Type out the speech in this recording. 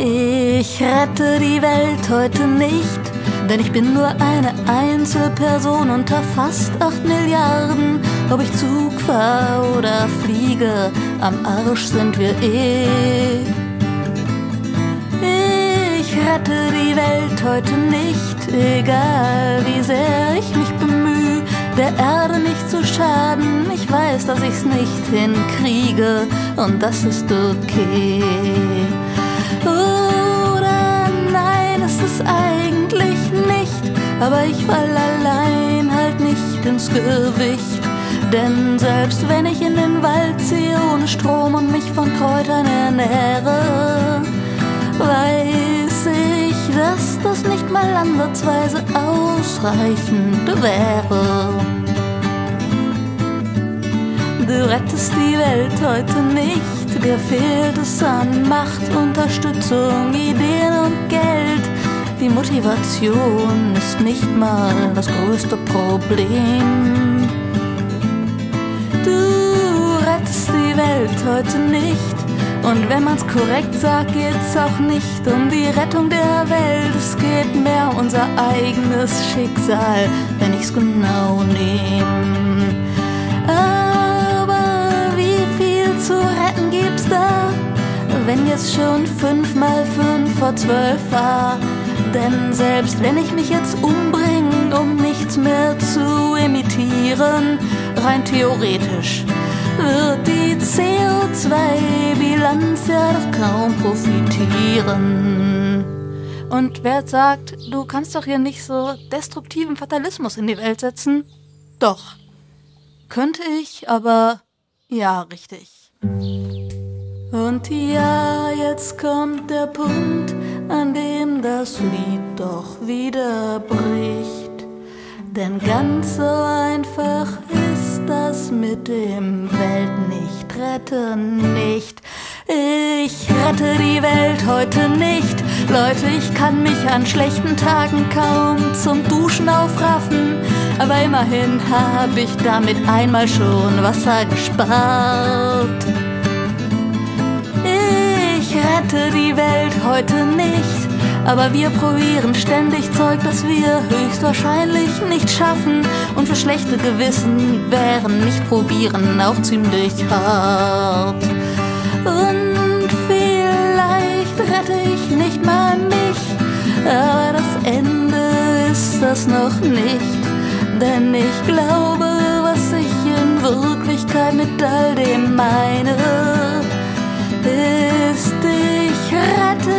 Ich rette die Welt heute nicht, denn ich bin nur eine Einzelperson unter fast 8 Milliarden. Ob ich Zug fahr oder fliege, am Arsch sind wir eh. Ich rette die Welt heute nicht, egal wie sehr ich mich bemühe, der Erde nicht zu schaden. Ich weiß, dass ich's nicht hinkriege und das ist okay. Oder nein, ist es eigentlich nicht, aber ich fall allein halt nicht ins Gewicht. Denn selbst wenn ich in den Wald ziehe ohne Strom und mich von Kräutern ernähre, weiß ich, dass das nicht mal ansatzweise ausreichend wäre. Du rettest die Welt heute nicht, dir fehlt es an Macht, Unterstützung, Ideen und Geld. Die Motivation ist nicht mal das größte Problem. Du rettest die Welt heute nicht, und wenn man's korrekt sagt, geht's auch nicht um die Rettung der Welt. Es geht mehr um unser eigenes Schicksal, wenn ich's genau nehm. Aber wie viel zu retten gibt's da, wenn jetzt schon 5 mal 5 vor 12 war? Denn selbst wenn ich mich jetzt umbring, um nichts mehr zu emittieren, rein theoretisch wird die CO2-Bilanz ja doch kaum profitieren. Und wer sagt, du kannst doch hier nicht so destruktiven Fatalismus in die Welt setzen? Doch. Könnte ich, aber ja, richtig. Und ja, jetzt kommt der Punkt, an dem das Lied doch wieder bricht. Denn ganz so einfach ist das mit dem Welt nicht retten nicht. Ich rette die Welt heute nicht. Leute, ich kann mich an schlechten Tagen kaum zum Duschen aufraffen. Aber immerhin hab ich damit einmal schon Wasser gespart. Ich rette die Welt heute nicht, aber wir probieren ständig Zeug, das wir höchstwahrscheinlich nicht schaffen. Und für schlechte Gewissen wären nicht probieren auch ziemlich hart. Und vielleicht rette ich nicht mal mich, aber das Ende ist das noch nicht. Denn ich glaube, was ich in Wirklichkeit mit all dem meine, ist, ich rette